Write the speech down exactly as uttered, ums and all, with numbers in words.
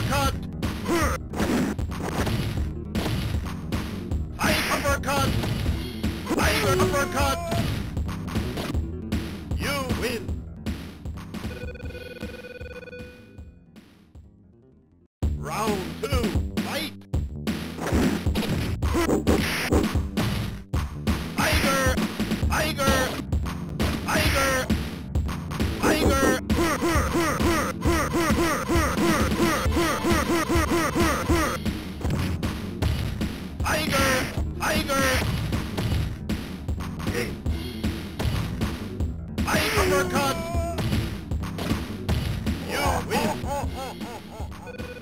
uppercut! I uppercut! Tiger uppercut! You win! Round two, fight! Tiger! Tiger! Tiger! Tiger! Tiger! Tiger! I uppercut! You win!